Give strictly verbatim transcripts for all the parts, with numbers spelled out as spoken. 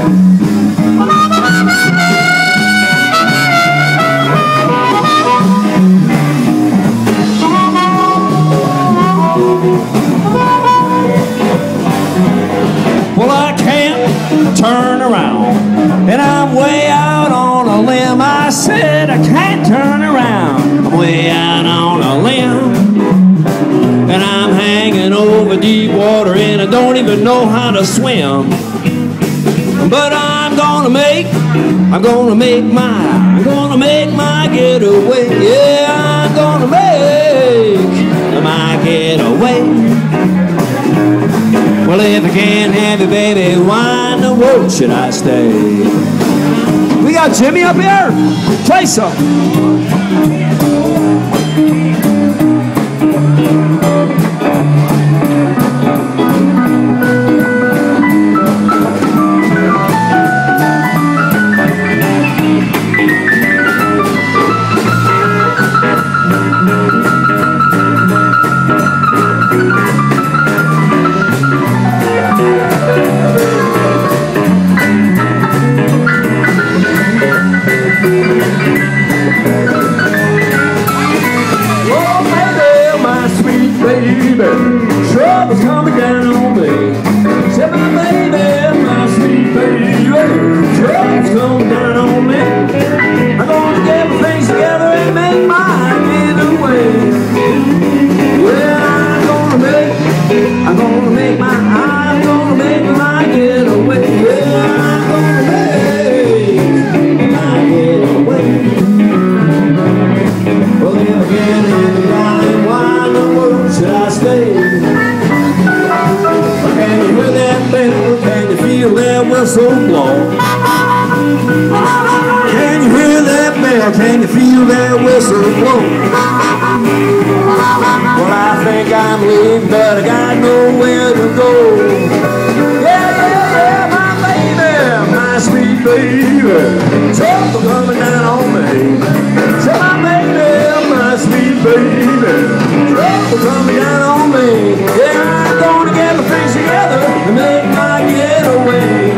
Well, I can't turn around, and I'm way out on a limb. I said I can't turn around, I'm way out on a limb. And I'm hanging over deep water and I don't even know how to swim. But I'm gonna make, I'm gonna make my, I'm gonna make my getaway. Yeah, I'm gonna make my getaway. Well, if I can't have you, baby, why in the world should I stay? We got Jimmy up here. Play something. Trouble's coming down on me. Said my baby, my sweet baby, trouble's coming down on me. I'm gonna get my things together and make my getaway. Well, I'm gonna make, I'm gonna make my, I'm gonna make my getaway. Yeah, I'm gonna make my getaway. Well, if I can't have the line, why in the world should I stay? Can you hear that bell? Can you feel that whistle blow? Can you hear that bell? Can you feel that whistle blow? Well, I think I'm leaving, but I got nowhere to go. Yeah, yeah, yeah, my baby, my sweet baby, trouble coming down on me. Say my baby, my sweet baby, trouble coming down on me. Yeah, I'm gonna get my things together and make my getaway.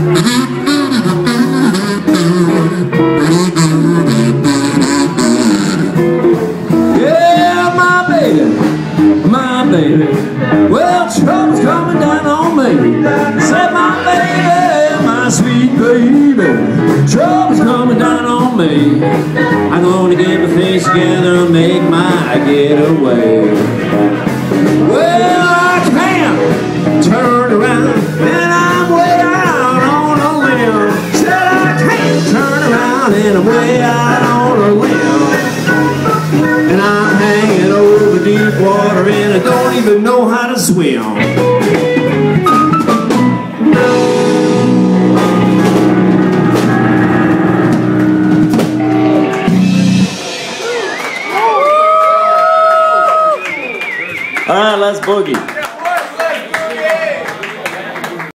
Yeah, my baby, my baby. Well, trouble's coming down on me. Say, my baby, my sweet baby, trouble's coming down on me. I'm gonna get my face together and make my getaway. Well, I can't turn around, and I'm way out on a limb. Said I can't turn around, and I'm way out on a limb. And I'm hanging over deep water, and I don't even know how to swim. All right, let's boogie.